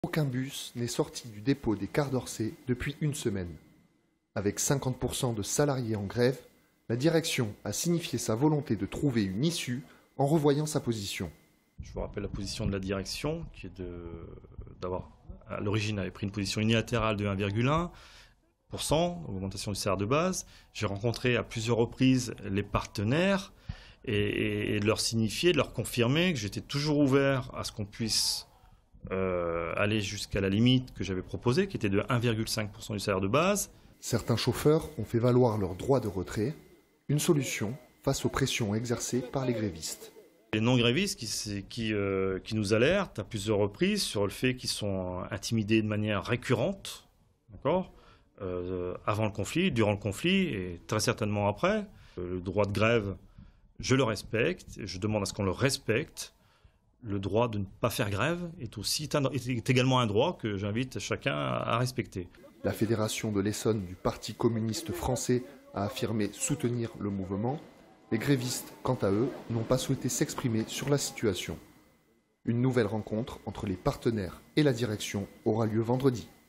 Aucun bus n'est sorti du dépôt des Cars d'Orsay depuis une semaine. Avec 50% de salariés en grève, la direction a signifié sa volonté de trouver une issue en revoyant sa position. Je vous rappelle la position de la direction, qui est d'avoir, à l'origine, avait pris une position unilatérale de 1,1%, augmentation du salaire de base. J'ai rencontré à plusieurs reprises les partenaires et de leur signifier, de leur confirmer que j'étais toujours ouvert à ce qu'on puisse aller jusqu'à la limite que j'avais proposée, qui était de 1,5% du salaire de base. Certains chauffeurs ont fait valoir leur droit de retrait, une solution face aux pressions exercées par les grévistes. Les non-grévistes qui nous alertent à plusieurs reprises sur le fait qu'ils sont intimidés de manière récurrente, d'accord, avant le conflit, durant le conflit et très certainement après. Le droit de grève, je le respecte, et je demande à ce qu'on le respecte. Le droit de ne pas faire grève est également un droit que j'invite chacun à respecter. La Fédération de l'Essonne du Parti communiste français a affirmé soutenir le mouvement. Les grévistes, quant à eux, n'ont pas souhaité s'exprimer sur la situation. Une nouvelle rencontre entre les partenaires et la direction aura lieu vendredi.